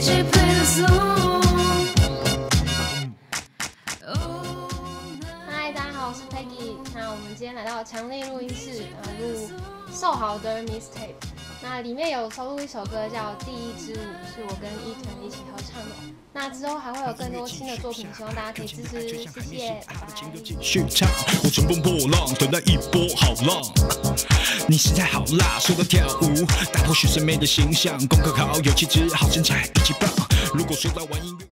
DJ play the song。 嗨，大家好，我是 Peggy。那我们今天来到强力录音室，录瘦好的 Mixtape。那里面有收录一首歌叫《第一支舞》，是我跟伊藤一起合唱的。那之后还会有更多新的作品，希望大家可以支持，谢谢，拜拜。 续唱，我乘风破浪，等待一波好浪。你实在好辣，说到跳舞，打破学生妹的形象，功课好，有气质，好身材，脾气棒。如果说到玩音乐。